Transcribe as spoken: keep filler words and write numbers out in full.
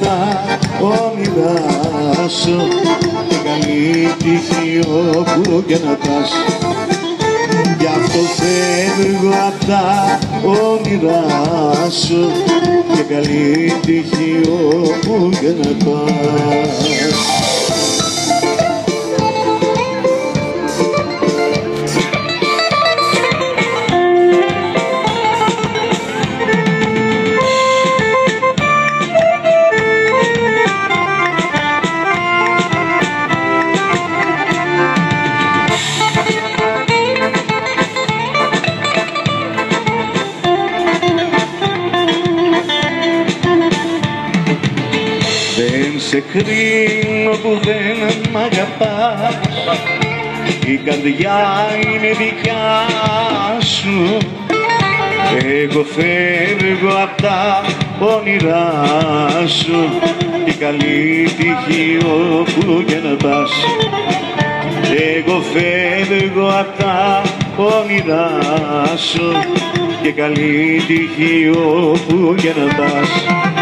τα όνειρά σου και καλή τύχη όπου και να πας. Γι' αυτό φεύγω απ' τα όνειρά σου και καλή τύχη όπου και να πας. Δεν σε κρίνω που δεν μ' αγαπάς, η καρδιά είναι δικιά σου. Εγώ φεύγω απ' τα όνειρά σου και καλή τύχη όπου και να πας. Εγώ φεύγω απ' τα όνειρά σου και καλή τύχη όπου και να πας.